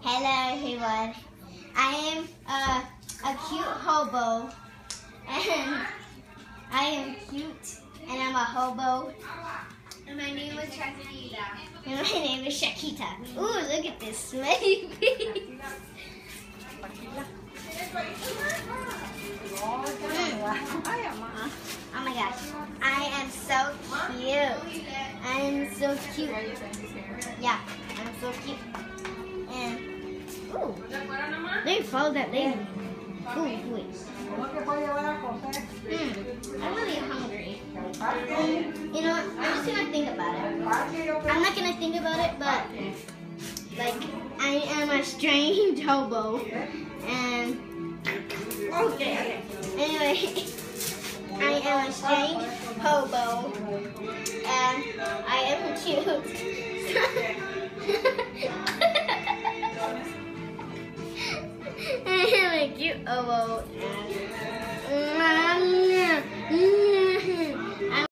Hello everyone. I am a cute hobo, and I am cute, and I'm a hobo. And my name is Shakita. And my name is Shakita. Ooh, look at this smelly face. Oh my gosh, I am so cute. I am so cute. Yeah, I'm so cute. And ooh, they follow that lady. Ooh, wait. I'm really hungry. You know what? I'm just gonna think about it. I'm not gonna think about it, but like I am a strange hobo, and okay. Anyway, I am a strange hobo, and I am cute. I am a cute hobo.